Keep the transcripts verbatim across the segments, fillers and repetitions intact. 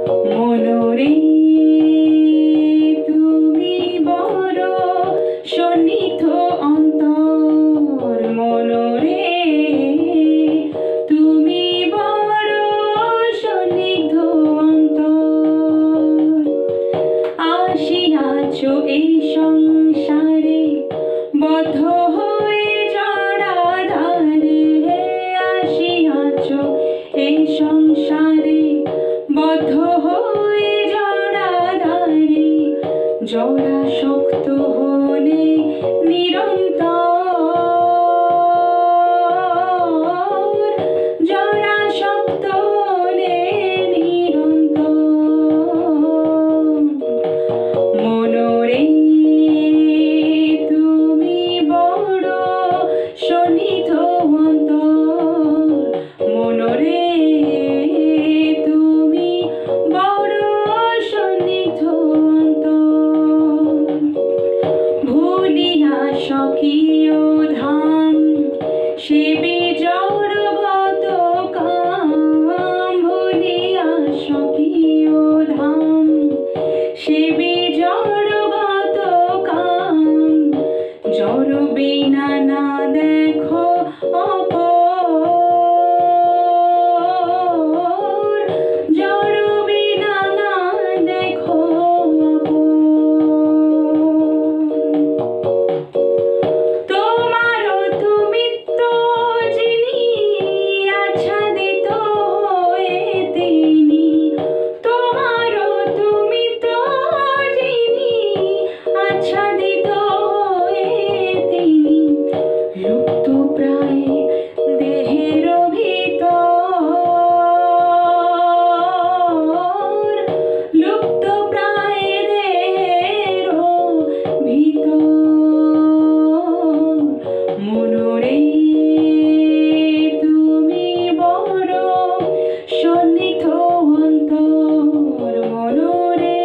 মনরে তুমি বড় সন্নিধ অন্তর, মনরে তুমি বড় সন্নিধ অন্তর। আসিয়াছ এই সংসারে বদ্ধ হয়ে জড়াধারে, আসিয়াছ এই সংসারে বদ্ধ হয়ে জড়াধারে, জড়া শক্ত হলে নিরন্তর, জড়া শক্ত হলে নিরন্তর। মনরে তুমি বড় সন্নিধ অন্তর, মনরে তুমি বড় সন্নিধ অন্তর। ভুলিয়া স্বকীয় ধাম সেবে জড়গত কাম, ভুলিয়া স্বকীয় ধাম সেবে জড়গত কাম, জড় বিনা না দেখো অপর, জড় বিনা না দেখো অপর। তোমারও তুমিত্ব যিনি আচ্ছাদিত হয়ে তিনি, তোমারও তুমিত্ব যিনি আচ্ছাদিত হয়ে তিনি, লুপ্ত প্রায় দেহের ভিতর, লুপ্ত প্রায় দেহের ভিতর। মনরে তুমি বড় সন্নিধ অন্তর, মনরে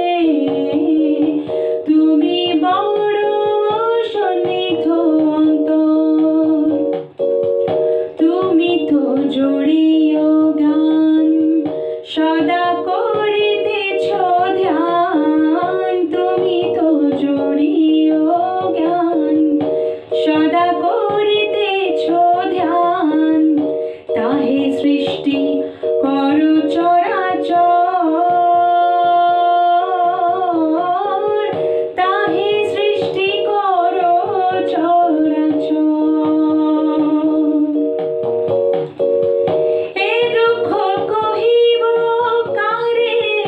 তুমি বড় সন্নিধ অন্তর। তুমি তো জড়িয় গান সদা করিতেছ ধ্যান, তুমি তো জড়িয় জ্ঞান সদা করিতেছ ধ্যান, তাহে সৃষ্টি কর চরাচর, তাহে সৃষ্টি কর চরাচর। এ দুঃখ কহিব কারে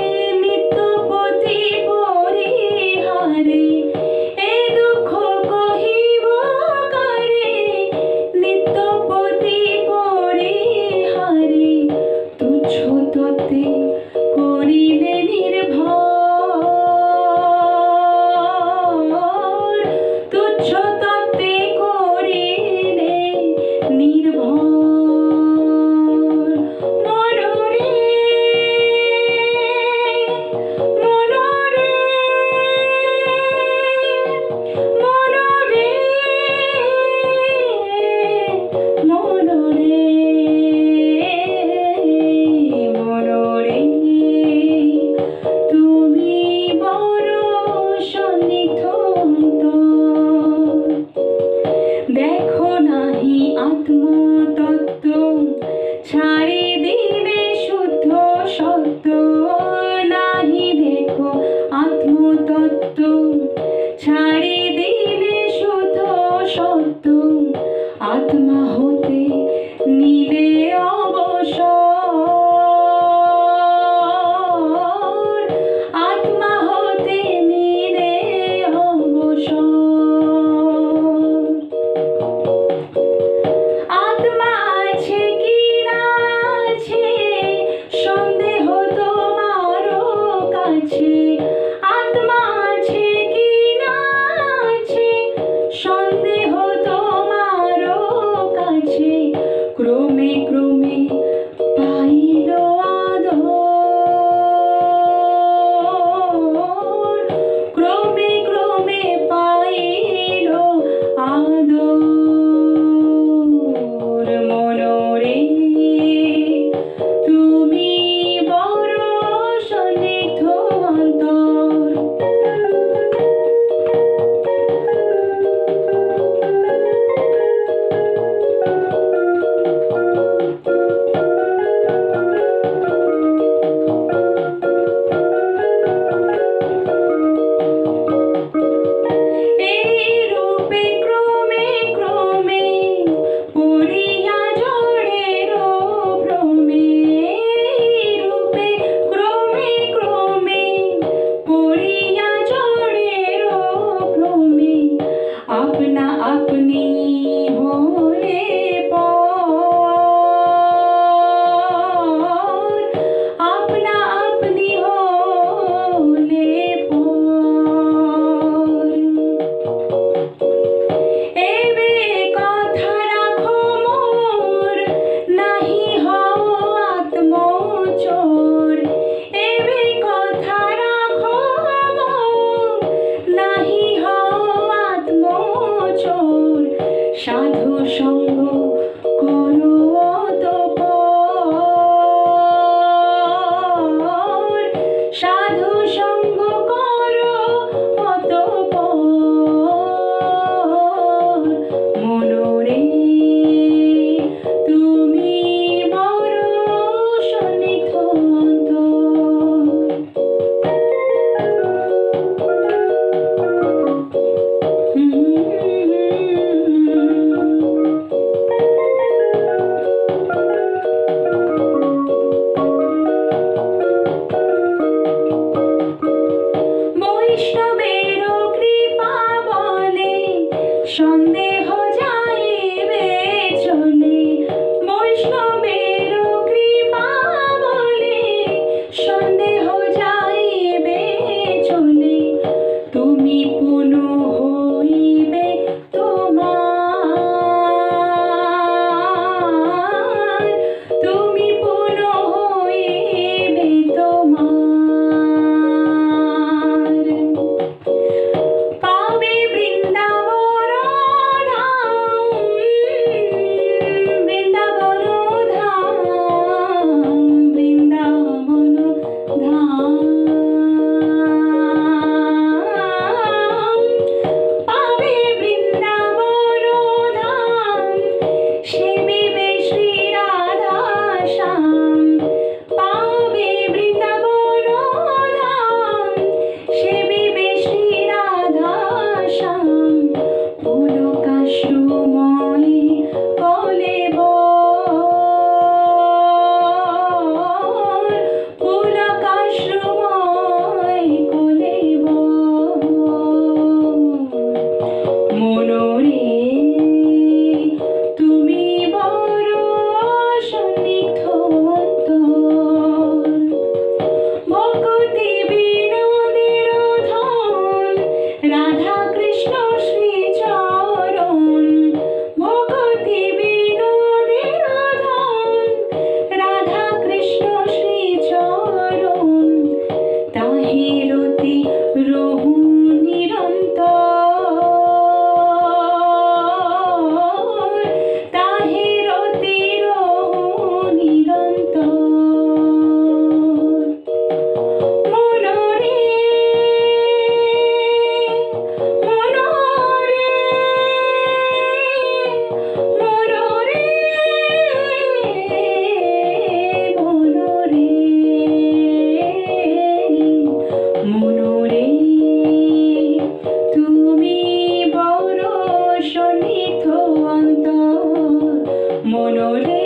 মনোরে